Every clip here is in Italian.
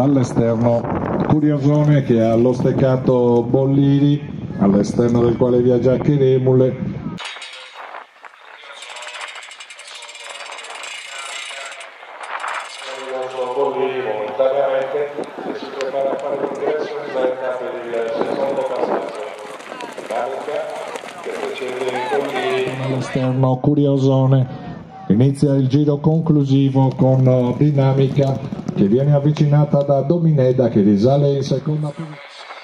dall'esterno Curiosone che ha lo steccato Bollini, all'esterno del quale viaggia anche Remule. Bollini momentaneamente e si prepara a fare l'ingresso in retta per il secondo passaggio. Dinamica che precede Bollini. All'esterno Curiosone. Inizia il giro conclusivo con Dinamica che viene avvicinata da Domineda che risale in seconda posizione.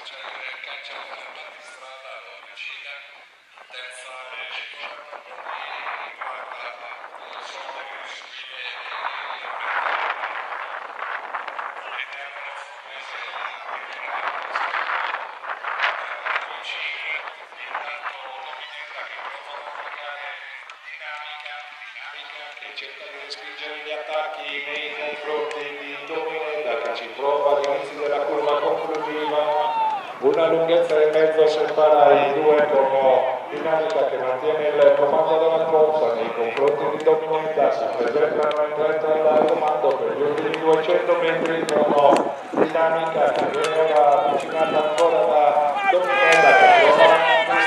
Cerca di respingere gli attacchi nei confronti di Domineda che ci prova all'inizio della curva conclusiva. Una lunghezza e mezzo separa i due con Dinamica che mantiene il comando della corsa nei confronti di Domineda. Si presentano in retta al comando per gli ultimi 200 metri con Dinamica che viene ora avvicinata ancora da Domineda che prova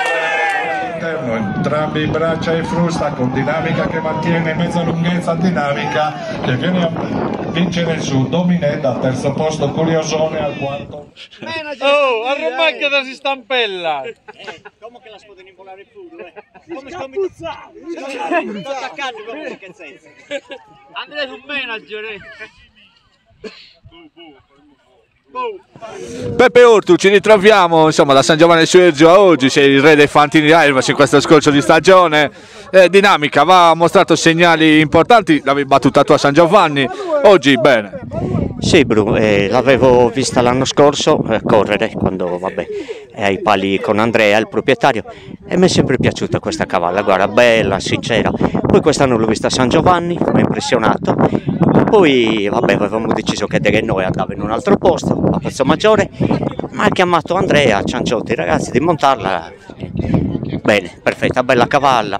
entrambi braccia e frusta con Dinamica che mantiene mezza lunghezza, Dinamica che viene a vincere su Domineda, al terzo posto Curiosone, al quarto. Oh, a Romagna si stampella! Come che la si può impolare più? Come scampuzzato! Sto attaccando come che senso? Andrei sul manager! Peppe Ortu, ci ritroviamo insomma da San Giovanni Suerzio a oggi, sei il re dei fantini Elvas in questo scorcio di stagione. Dinamica ha mostrato segnali importanti, l'avevi battuta tu a San Giovanni, oggi bene. Sì Bru, l'avevo vista l'anno scorso correre quando ai pali con Andrea, il proprietario, e mi è sempre piaciuta questa cavalla, guarda, bella, sincera. Poi quest'anno l'ho vista a San Giovanni, mi ha impressionato. Poi avevamo deciso che noi andava in un altro posto, a Pozzo Maggiore, ma ha chiamato Andrea Cianciotti, ragazzi, di montarla. Bene, perfetta, bella cavalla,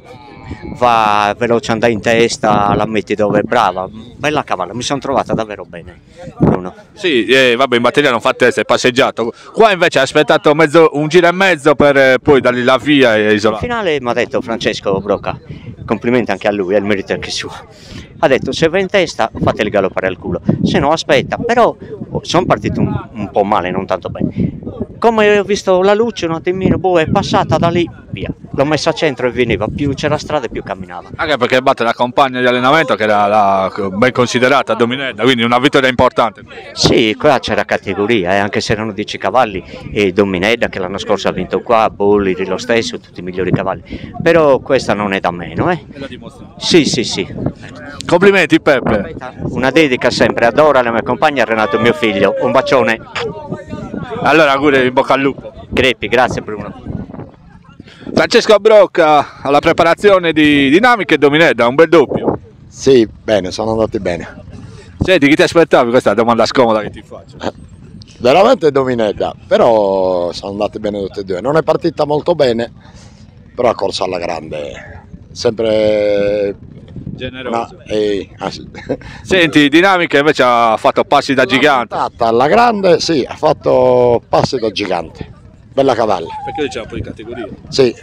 va veloce, andare in testa, la metti dove è brava, bella cavalla, mi sono trovata davvero bene, Bruno. Sì, in batteria non fa testa, è passeggiato, qua invece ha aspettato un giro e mezzo per poi dargli la via e isolare. Al finale mi ha detto Francesco Brocca, complimenti anche a lui, è il merito anche suo. Ha detto se va in testa fateli galoppare al culo, se no aspetta, però sono partito un po' male, non tanto bene. Come ho visto la luce un attimino, è passata da lì, via. L'ho messa a centro e veniva, più c'era strada e più camminava. Anche perché batte la compagna di allenamento che era ben considerata Domineda, quindi una vittoria importante. Sì, qua c'era categoria, anche se erano 10 cavalli, e Domineda che l'anno scorso ha vinto qua, Bolliri lo stesso, tutti i migliori cavalli. Però questa non è da meno, E la dimostra. Sì, sì, sì. Complimenti Peppe. Una dedica sempre, adoro la mia compagna Renato, mio figlio, un bacione. Allora auguri, in bocca al lupo. Crepi, grazie Bruno. Francesco Brocca alla preparazione di Dinamica e Domineda, un bel doppio. Sì, bene, sono andati bene. Senti, chi ti aspettavi? Questa è la domanda scomoda che ti faccio. Veramente Domineda, però sono andati bene tutti e due. Non è partita molto bene, però ha corso alla grande, sempre Generoso. Sì. Senti, Dinamica invece ha fatto passi da gigante. Alla grande, sì, ha fatto passi da gigante. Bella cavalla. Perché c'è un po' di categoria. Sì,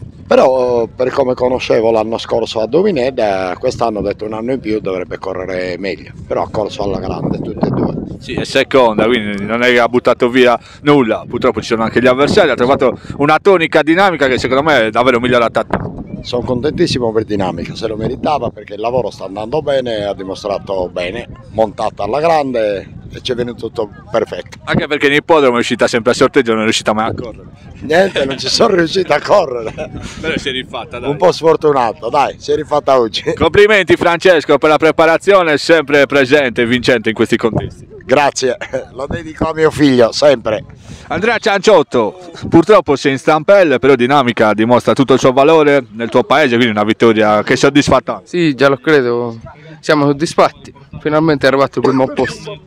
però per come conoscevo l'anno scorso a Domineda, quest'anno ho detto un anno in più dovrebbe correre meglio, però ha corso alla grande tutte e due. Sì, è seconda, quindi non è che ha buttato via nulla, purtroppo ci sono anche gli avversari, ha trovato una tonica Dinamica che secondo me è davvero migliorata. Sono contentissimo per Dinamica, se lo meritava perché il lavoro sta andando bene, ha dimostrato bene, montata alla grande e ci è venuto tutto perfetto. Anche perché in ippodromo è uscita sempre a sorteggio, non è riuscita mai a correre. Niente, non ci sono riuscito a correre. Però si è rifatta, dai. Un po' sfortunato, dai, si è rifatta oggi. Complimenti Francesco per la preparazione, sempre presente e vincente in questi contesti. Grazie, lo dedico a mio figlio, sempre. Andrea Cianciotto, purtroppo sei in stampelle, però Dinamica dimostra tutto il suo valore nel tuo paese, quindi una vittoria che soddisfa tanto. Sì, già lo credo, siamo soddisfatti, finalmente è arrivato il primo posto.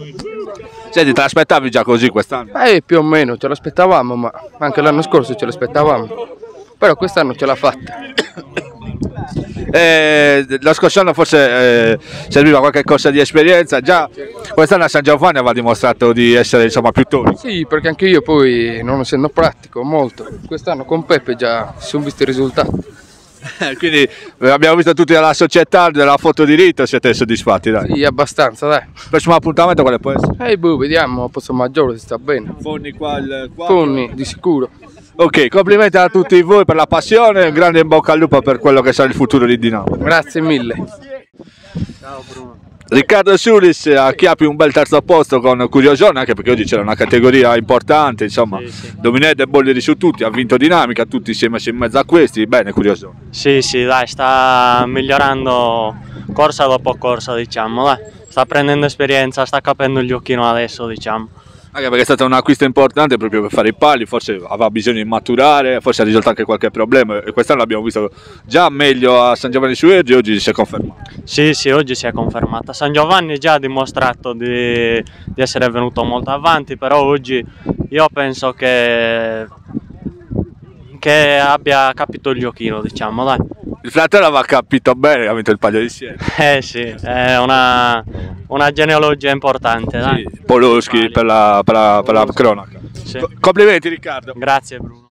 Senti, te l'aspettavi già così quest'anno? Più o meno ce l'aspettavamo, ma anche l'anno scorso ce l'aspettavamo, però quest'anno ce l'ha fatta. Lo scorso anno forse serviva qualche corsa di esperienza, già quest'anno a San Giovanni aveva dimostrato di essere insomma più tonico. Sì, perché anche io poi, non essendo pratico molto, quest'anno con Peppe già si sono visti i risultati. Quindi abbiamo visto tutti dalla società della foto di rito, siete soddisfatti, dai? Sì, abbastanza, dai. Il prossimo appuntamento quale può essere? Vediamo, a Pozzo Maggiore si sta bene. Fonni qua il 4. Fonni, di sicuro. Ok, complimenti a tutti voi per la passione, un grande in bocca al lupo per quello che sarà il futuro di Dinamo. Grazie mille. Ciao Bruno. Riccardo Sulis acchiappi un bel terzo posto con Curiosone, anche perché oggi c'era una categoria importante, insomma, Sì. Domined e Bolleri su tutti, ha vinto Dinamica, tutti si è messo in mezzo a questi, bene Curiosone. Sì, dai, sta migliorando corsa dopo corsa, diciamo, dai. Sta prendendo esperienza, sta capendo il giochino adesso, diciamo. Anche perché è stato un acquisto importante proprio per fare i pali, forse aveva bisogno di maturare, forse ha risolto anche qualche problema e quest'anno l'abbiamo visto già meglio a San Giovanni su Ergi, oggi si è confermato. Sì, oggi si è confermata. San Giovanni già ha dimostrato di essere venuto molto avanti, però oggi io penso che abbia capito il giochino, diciamo, dai. Il fratello aveva capito bene, ha vinto il palio di Siena. Sì, è una genealogia importante, dai. Sì, Poloschi per la cronaca. Sì. Complimenti Riccardo. Grazie Bruno.